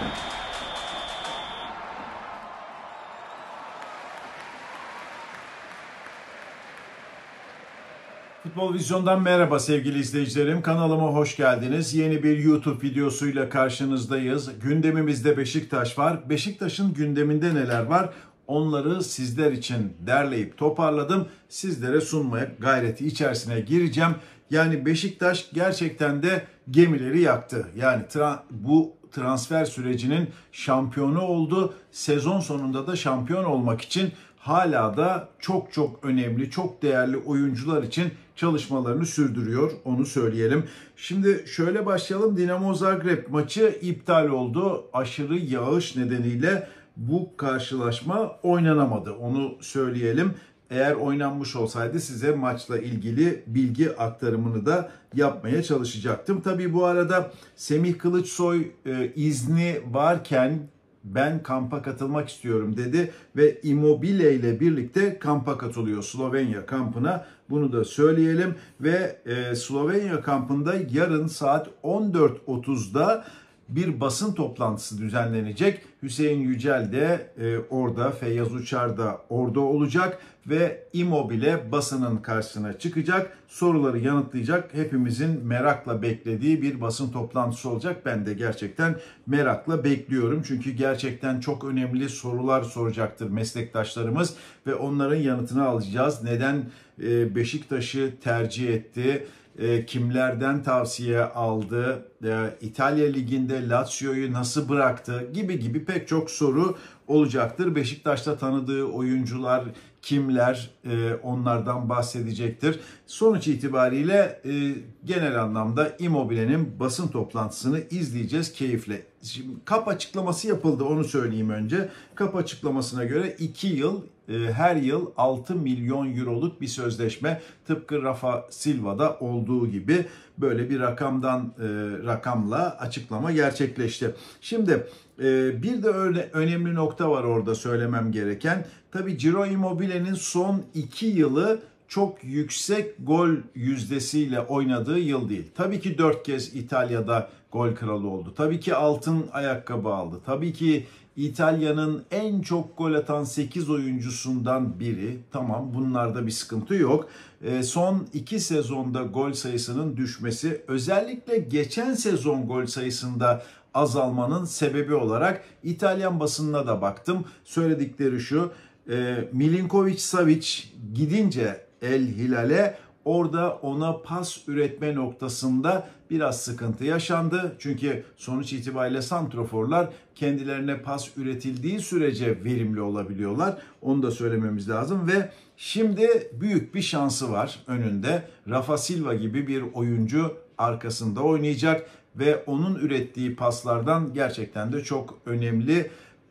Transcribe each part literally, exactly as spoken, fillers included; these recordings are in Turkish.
Futbol Vizyon'dan merhaba sevgili izleyicilerim. Kanalıma hoş geldiniz. Yeni bir YouTube videosuyla karşınızdayız. Gündemimizde Beşiktaş var. Beşiktaş'ın gündeminde neler var? Onları sizler için derleyip toparladım. Sizlere sunmaya gayreti içerisine gireceğim. Yani Beşiktaş gerçekten de gemileri yaktı. Yani tra- bu transfer sürecinin şampiyonu oldu. Sezon sonunda da şampiyon olmak için hala da çok çok önemli, çok değerli oyuncular için çalışmalarını sürdürüyor, onu söyleyelim. Şimdi şöyle başlayalım. Dinamo Zagreb maçı iptal oldu. Aşırı yağış nedeniyle bu karşılaşma oynanamadı, onu söyleyelim. Eğer oynanmış olsaydı size maçla ilgili bilgi aktarımını da yapmaya çalışacaktım. Tabii bu arada Semih Kılıçsoy e, izni varken ben kampa katılmak istiyorum dedi ve Immobile ile birlikte kampa katılıyor, Slovenya kampına. Bunu da söyleyelim ve e, Slovenya kampında yarın saat on dört otuzda bir basın toplantısı düzenlenecek. Hüseyin Yücel de e, orada, Feyyaz Uçar da orada olacak ve Immobile basının karşısına çıkacak. Soruları yanıtlayacak. Hepimizin merakla beklediği bir basın toplantısı olacak. Ben de gerçekten merakla bekliyorum. Çünkü gerçekten çok önemli sorular soracaktır meslektaşlarımız ve onların yanıtını alacağız. Neden e, Beşiktaş'ı tercih etti? Kimlerden tavsiye aldı, İtalya Ligi'nde Lazio'yu nasıl bıraktı gibi gibi pek çok soru olacaktır. Beşiktaş'ta tanıdığı oyuncular kimler, onlardan bahsedecektir. Sonuç itibariyle genel anlamda Immobile'nin basın toplantısını izleyeceğiz keyifle. Şimdi kap açıklaması yapıldı, onu söyleyeyim önce. Kap açıklamasına göre iki yıl, her yıl altı milyon euroluk bir sözleşme, tıpkı Rafa Silva'da olduğu gibi böyle bir rakamdan rakamla açıklama gerçekleşti. Şimdi bir de öyle önemli nokta var orada söylemem gereken. Tabii Ciro Immobile'nin son iki yılı çok yüksek gol yüzdesiyle oynadığı yıl değil. Tabii ki dört kez İtalya'da gol kralı oldu. Tabii ki altın ayakkabı aldı. Tabii ki İtalya'nın en çok gol atan sekiz oyuncusundan biri. Tamam, bunlarda bir sıkıntı yok. E, son iki sezonda gol sayısının düşmesi, özellikle geçen sezon gol sayısında azalmanın sebebi olarak İtalyan basınına da baktım. Söyledikleri şu: e, Milinkovic-Savic gidince El Hilal'e, orada ona pas üretme noktasında biraz sıkıntı yaşandı. Çünkü sonuç itibariyle santroforlar kendilerine pas üretildiği sürece verimli olabiliyorlar. Onu da söylememiz lazım ve şimdi büyük bir şansı var önünde. Rafa Silva gibi bir oyuncu arkasında oynayacak ve onun ürettiği paslardan gerçekten de çok önemli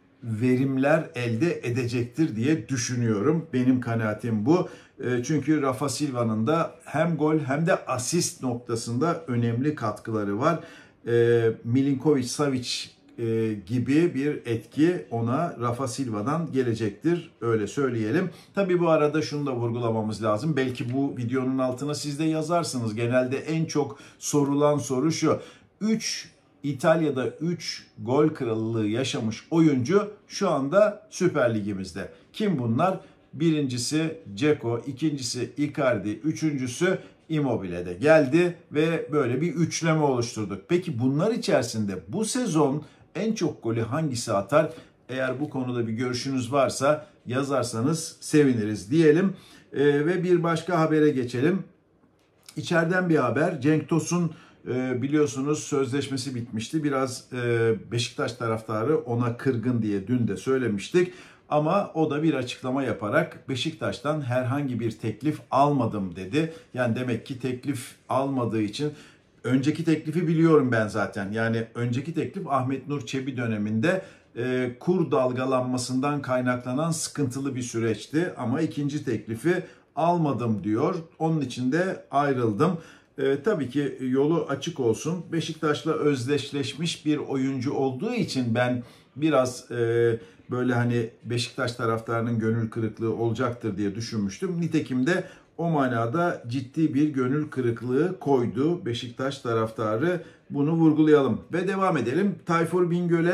verimler elde edecektir diye düşünüyorum. Benim kanaatim bu. Çünkü Rafa Silva'nın da hem gol hem de asist noktasında önemli katkıları var. Milinkovic-Savic gibi bir etki ona Rafa Silva'dan gelecektir. Öyle söyleyelim. Tabii bu arada şunu da vurgulamamız lazım. Belki bu videonun altına siz de yazarsınız. Genelde en çok sorulan soru şu: üç İtalya'da üç gol krallığı yaşamış oyuncu şu anda Süper Ligimizde. Kim bunlar? Birincisi Dzeko, ikincisi Icardi, üçüncüsü Immobile'de geldi ve böyle bir üçleme oluşturduk. Peki bunlar içerisinde bu sezon en çok golü hangisi atar? Eğer bu konuda bir görüşünüz varsa yazarsanız seviniriz diyelim. Ee, ve bir başka habere geçelim. İçeriden bir haber. Cenk Tosun biliyorsunuz sözleşmesi bitmişti. Biraz Beşiktaş taraftarı ona kırgın diye dün de söylemiştik. Ama o da bir açıklama yaparak Beşiktaş'tan herhangi bir teklif almadım dedi. Yani demek ki teklif almadığı için, önceki teklifi biliyorum ben zaten. Yani önceki teklif Ahmet Nur Çebi döneminde e, kur dalgalanmasından kaynaklanan sıkıntılı bir süreçti. Ama ikinci teklifi almadım diyor. Onun için de ayrıldım. E, tabii ki yolu açık olsun. Beşiktaş'la özdeşleşmiş bir oyuncu olduğu için ben biraz e, böyle hani Beşiktaş taraftarının gönül kırıklığı olacaktır diye düşünmüştüm. Nitekim de o manada ciddi bir gönül kırıklığı koydu Beşiktaş taraftarı. Bunu vurgulayalım ve devam edelim. Tayfur Bingöl'e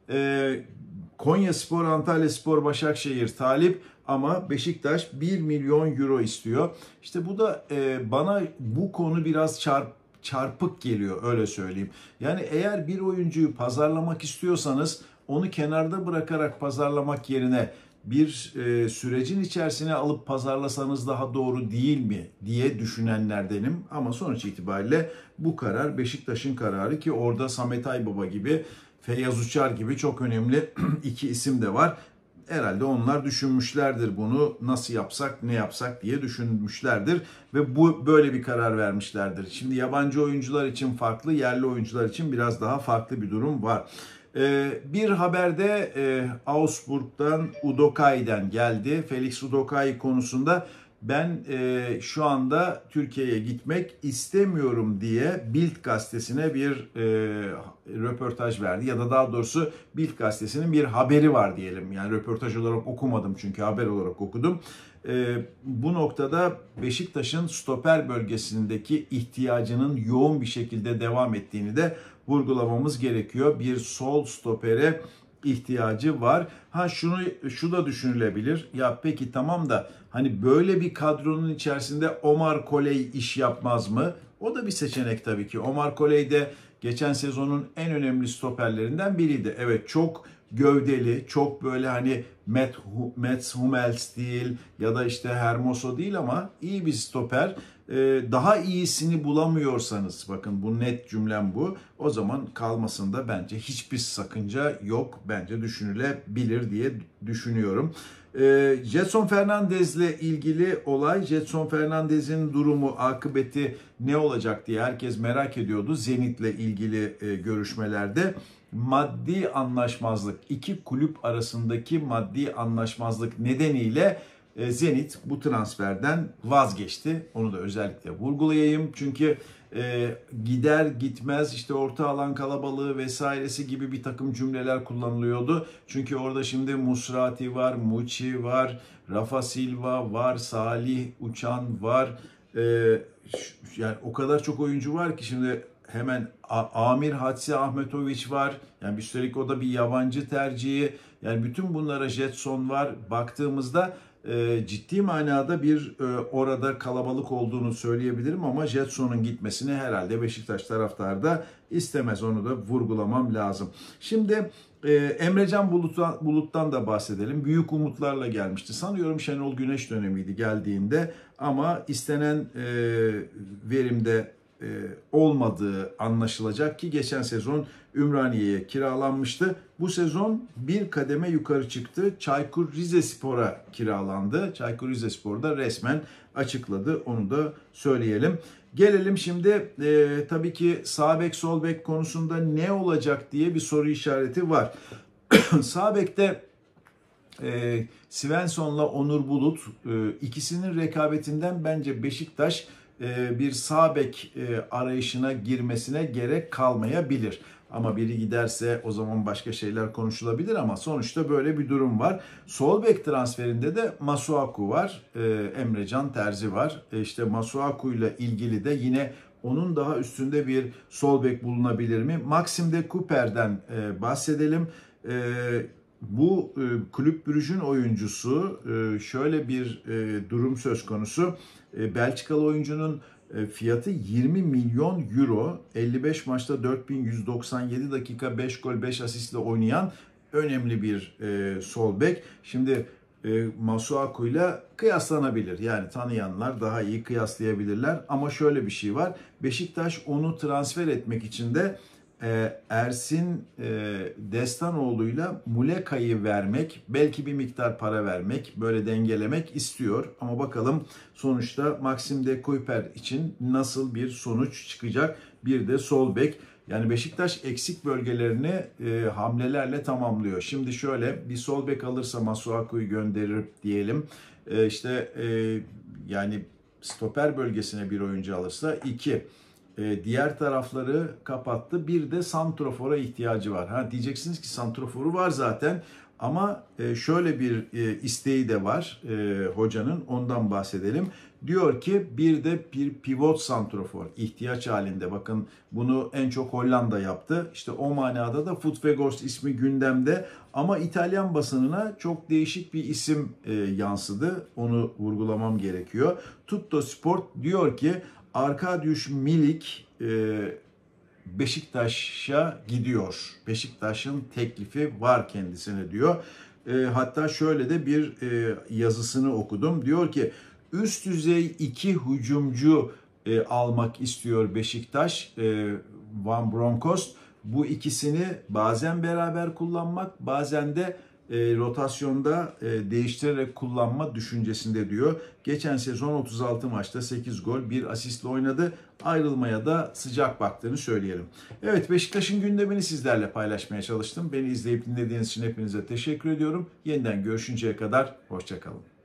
E, Konyaspor, Antalyaspor, Başakşehir talip ama Beşiktaş bir milyon euro istiyor. İşte bu da e, bana bu konu biraz çarp, çarpık geliyor, öyle söyleyeyim. Yani eğer bir oyuncuyu pazarlamak istiyorsanız onu kenarda bırakarak pazarlamak yerine bir e, sürecin içerisine alıp pazarlasanız daha doğru değil mi diye düşünenlerdenim. Ama sonuç itibariyle bu karar Beşiktaş'ın kararı ki orada Samet Aybaba gibi, Feyyaz Uçar gibi çok önemli iki isim de var. Herhalde onlar düşünmüşlerdir bunu, nasıl yapsak, ne yapsak diye düşünmüşlerdir ve bu böyle bir karar vermişlerdir. Şimdi yabancı oyuncular için farklı, yerli oyuncular için biraz daha farklı bir durum var. Bir haberde Augsburg'dan Udokai'den geldi. Felix Udokai konusunda ben e, şu anda Türkiye'ye gitmek istemiyorum diye Bild gazetesine bir e, röportaj verdi. Ya da daha doğrusu Bild gazetesinin bir haberi var diyelim. Yani röportaj olarak okumadım çünkü haber olarak okudum. E, bu noktada Beşiktaş'ın stoper bölgesindeki ihtiyacının yoğun bir şekilde devam ettiğini de vurgulamamız gerekiyor. Bir sol stopere ihtiyacı var. Ha şunu şu da düşünülebilir. Ya peki tamam da hani böyle bir kadronun içerisinde Omar Koley iş yapmaz mı? O da bir seçenek tabii ki. Omar Koley de geçen sezonun en önemli stoperlerinden biriydi. Evet, çok gövdeli, çok böyle hani Mats Hummels değil ya da işte Hermoso değil ama iyi bir stoper. Daha iyisini bulamıyorsanız, bakın bu net cümlem bu, o zaman kalmasında bence hiçbir sakınca yok. Bence düşünülebilir diye düşünüyorum. Gedson Fernandez'le ilgili olay, Gedson Fernandez'in durumu, akıbeti ne olacak diye herkes merak ediyordu. Zenit'le ilgili görüşmelerde maddi anlaşmazlık, iki kulüp arasındaki maddi anlaşmazlık nedeniyle Zenit bu transferden vazgeçti. Onu da özellikle vurgulayayım. Çünkü e, gider gitmez işte orta alan kalabalığı vesairesi gibi bir takım cümleler kullanılıyordu. Çünkü orada şimdi Musrati var, Muçi var, Rafa Silva var, Salih Uçan var. E, yani o kadar çok oyuncu var ki şimdi hemen Amir Hadzi Ahmetoviç var. Yani üstelik o da bir yabancı tercihi. Yani bütün bunlara Gedson var. Baktığımızda ciddi manada bir orada kalabalık olduğunu söyleyebilirim ama Gedson'un gitmesini herhalde Beşiktaş taraftarı da istemez. Onu da vurgulamam lazım. Şimdi Emrecan Bulut'tan, Bulut'tan da bahsedelim. Büyük umutlarla gelmişti. Sanıyorum Şenol Güneş dönemiydi geldiğinde ama istenen verimde olmadığı anlaşılacak ki geçen sezon Ümraniye'ye kiralanmıştı. Bu sezon bir kademe yukarı çıktı. Çaykur Rizespor'a kiralandı. Çaykur Rizespor da resmen açıkladı. Onu da söyleyelim. Gelelim şimdi e, tabii ki sağ bek sol bek konusunda ne olacak diye bir soru işareti var. Sağ bekte e, Svensson'la Onur Bulut e, ikisinin rekabetinden bence Beşiktaş e, bir sağ bek e, arayışına girmesine gerek kalmayabilir. Ama biri giderse o zaman başka şeyler konuşulabilir ama sonuçta böyle bir durum var. Sol bek transferinde de Masuaku var, e, Emrecan Terzi var. E işte Masuaku ile ilgili de yine onun daha üstünde bir sol bek bulunabilir mi? Maxim de Cooper'den e, bahsedelim. E, bu e, Kulüp Brugge'ün oyuncusu, e, şöyle bir e, durum söz konusu. E, Belçikalı oyuncunun fiyatı yirmi milyon euro, elli beş maçta dört bin yüz doksan yedi dakika beş gol beş asistle oynayan önemli bir e, sol bek. Şimdi e, Masuaku ile kıyaslanabilir. Yani tanıyanlar daha iyi kıyaslayabilirler. Ama şöyle bir şey var. Beşiktaş onu transfer etmek için de e, Ersin e, Destanoğlu'yla Muleka'yı vermek, belki bir miktar para vermek, böyle dengelemek istiyor. Ama bakalım sonuçta Maxim de Cooper için nasıl bir sonuç çıkacak? Bir de sol bek. Yani Beşiktaş eksik bölgelerini e, hamlelerle tamamlıyor. Şimdi şöyle bir sol bek alırsa Masuaku'yu gönderir diyelim. E, işte e, yani stoper bölgesine bir oyuncu alırsa iki. Diğer tarafları kapattı. Bir de santrofora ihtiyacı var. Ha diyeceksiniz ki santroforu var zaten. Ama e, şöyle bir e, isteği de var e, hocanın, ondan bahsedelim. Diyor ki bir de bir pivot santrofor ihtiyaç halinde. Bakın bunu en çok Hollanda yaptı. İşte o manada da Foot Weghorst ismi gündemde. Ama İtalyan basınına çok değişik bir isim e, yansıdı. Onu vurgulamam gerekiyor. Tutto Sport diyor ki Arkadiusz Milik e, Beşiktaş'a gidiyor. Beşiktaş'ın teklifi var kendisine diyor. E, hatta şöyle de bir e, yazısını okudum. Diyor ki üst düzey iki hücumcu e, almak istiyor Beşiktaş. E, Van Bronckhorst. Bu ikisini bazen beraber kullanmak, bazen de e, rotasyonda e, değiştirerek kullanma düşüncesinde diyor. Geçen sezon otuz altı maçta sekiz gol, bir asistle oynadı. Ayrılmaya da sıcak baktığını söyleyelim. Evet, Beşiktaş'ın gündemini sizlerle paylaşmaya çalıştım. Beni izleyip dinlediğiniz için hepinize teşekkür ediyorum. Yeniden görüşünceye kadar hoşça kalın.